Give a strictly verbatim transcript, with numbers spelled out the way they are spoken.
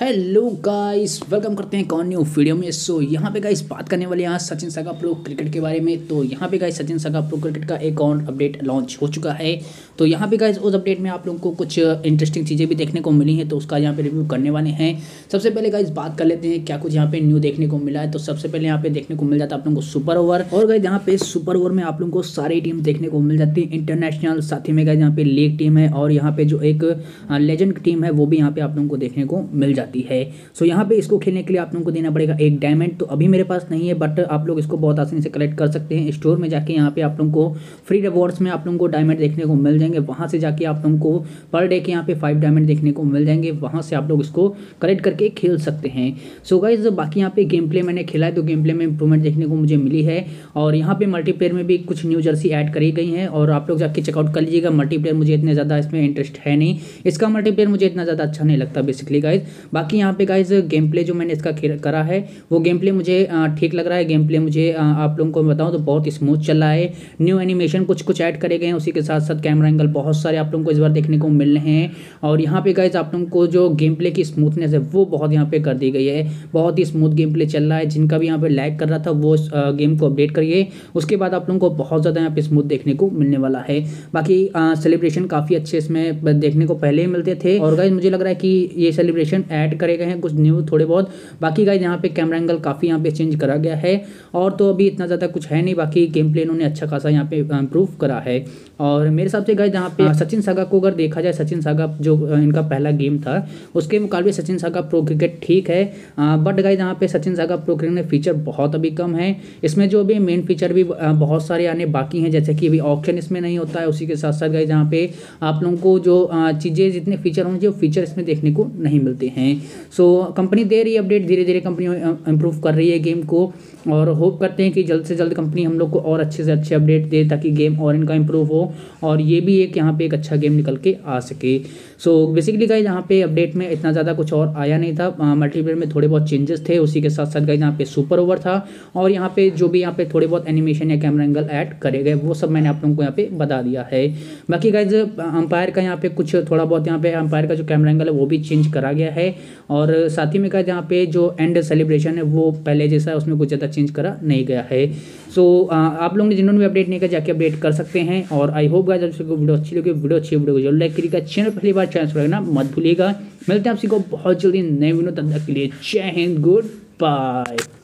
Hello guys, welcome करते हैं कौन न्यू वीडियो में। सो यहाँ पे गाइस बात करने वाले हैं आज सचिन सागा प्रो क्रिकेट के बारे में। तो यहाँ पे guys Sachin saga pro cricket का एक और अपडेट लॉन्च हो चुका है। तो यहाँ पे गाइस उस अपडेट में आप लोगों को कुछ इंटरेस्टिंग चीज़ें भी देखने को मिली हैं, तो उसका यहाँ पे रिव्यू करने वाले हैं। सबसे पहले गाइस बात कर लेते हैं क्या कुछ यहाँ पे न्यू देखने को मिला है। तो सबसे पहले यहाँ पे देखने को मिल जाता है आप लोगों को सुपर ओवर, और गाइस यहाँ पे सुपर ओवर में आप लोगों को सारी टीम देखने को मिल जाती है इंटरनेशनल, साथ ही में गाइस यहाँ पे लीग टीम है, और यहाँ पे जो एक लेजेंड टीम है वो भी यहाँ पे आप लोगों को देखने को मिल जाती है। सो यहाँ पे इसको खेलने के लिए आप लोगों को देना पड़ेगा एक डायमंड। तो अभी मेरे पास नहीं है, बट आप लोग इसको बहुत आसानी से कलेक्ट कर सकते हैं स्टोर में जाके। यहाँ पे आप लोगों को फ्री रिवॉर्ड्स में आप लोगों को डायमंड देखने को मिल जाएंगे, वहाँ से जाके आप लोगों को पर डे के यहाँ पे फाइव डायमंड देखने को मिल जाएंगे, वहाँ से आप लोग इसको कलेक्ट करके खेल सकते हैं। सो गाइज बाकी यहाँ पे गेम प्ले मैंने खेला है, तो गेम प्ले में इंप्रूवमेंट देखने को मुझे मिली है, और यहाँ पे मल्टीप्लेयर में भी कुछ न्यू जर्सी ऐड करी गई हैं, और आप लोग जाके चेकआउट कर लीजिएगा। मल्टीप्लेयर मुझे इतने ज़्यादा इसमें इंटरेस्ट है नहीं, इसका मल्टीप्लेयर मुझे इतना ज़्यादा अच्छा नहीं लगता बेसिकली गाइज। बाकी यहाँ पे गाइज गेम प्ले जो मैंने इसका करा है वो गेम प्ले मुझे ठीक लग रहा है। गेम प्ले मुझे आप लोगों को बताऊं तो बहुत स्मूथ चल रहा है। न्यू एनिमेशन कुछ कुछ ऐड करे गए हैं, उसी के साथ साथ कैमरा एंगल बहुत सारे आप लोगों को इस बार देखने को मिल रहे हैं। और यहाँ पे गाइज आप लोगों को जो गेम प्ले की स्मूथनेस है वो बहुत यहाँ पे कर दी गई है, बहुत ही स्मूथ गेम प्ले चल रहा है। जिनका भी यहाँ पे लैग कर रहा था वो गेम को अपडेट करिए, उसके बाद आप लोगों को बहुत ज़्यादा यहाँ पे स्मूथ देखने को मिलने वाला है। बाकी सेलिब्रेशन काफ़ी अच्छे इसमें देखने को पहले ही मिलते थे, और गाइज मुझे लग रहा है कि ये सेलिब्रेशन ऐड करे गए हैं कुछ न्यू थोड़े बहुत। बाकी गाइज यहाँ पे कैमरा एंगल काफ़ी यहाँ पे चेंज करा गया है, और तो अभी इतना ज़्यादा कुछ है नहीं। बाकी गेम प्ले इन्होंने अच्छा खासा यहाँ पे इम्प्रूव करा है। और मेरे हिसाब से गाइज यहाँ पे सचिन सागा को अगर देखा जाए, सचिन सागा जो इनका पहला गेम था उसके मुकाबले सचिन सागा प्रो क्रिकेट ठीक है, बट गाइज यहाँ पे सचिन सागा प्रो क्रिकेट में फीचर बहुत अभी कम है। इसमें जो भी मेन फीचर भी बहुत सारे आने बाकी हैं, जैसे कि अभी ऑप्शन इसमें नहीं होता है। उसी के साथ साथ गाइज यहाँ पे आप लोगों को जो चीज़ें जितने फीचर होंगे वो फीचर इसमें देखने को नहीं मिलते हैं। सो कंपनी दे रही है अपडेट, धीरे धीरे कंपनी इम्प्रूव कर रही है गेम को, और होप करते हैं कि जल्द से जल्द कंपनी हम लोग को और अच्छे से अच्छे अपडेट दे, ताकि गेम और इनका इम्प्रूव हो, और ये भी एक यहाँ पे एक अच्छा गेम निकल के आ सके। सो बेसिकली गाइज यहाँ पे अपडेट में इतना ज़्यादा कुछ और आया नहीं था। मल्टीप्लेयर में थोड़े बहुत चेंजेस थे, उसी के साथ साथ गाइज यहाँ पे सुपर ओवर था, और यहाँ पे जो भी यहाँ पे थोड़े बहुत एनिमेशन या कैमरा एंगल ऐड करे गए वो सब मैंने आप लोगों को यहाँ पे बता दिया है। बाकी गाइज अंपायर का यहाँ पे कुछ थोड़ा बहुत यहाँ पे अंपायर का जो कैमरा एंगल है वो भी चेंज करा गया है, और साथ ही में गाइज यहाँ पे जो एंड सेलिब्रेशन है वो पहले जैसा है, उसमें कुछ ज़्यादा चेंज करा नहीं गया है। सो so, आप लोगों ने जिन्होंने भी अपडेट नहीं किया जाके अपडेट कर सकते हैं। और आई होप गाइस आपको वीडियो अच्छी लगी, वीडियो अच्छी वीडियो को जरूर लाइक करिएगा, चैनल पहली बार चैनल सब्सक्राइब करना मत भूलिएगा। मिलते हैं आपसी को बहुत जल्दी नए वीडियो, तब तक के लिए जय हिंद, गुड बाय।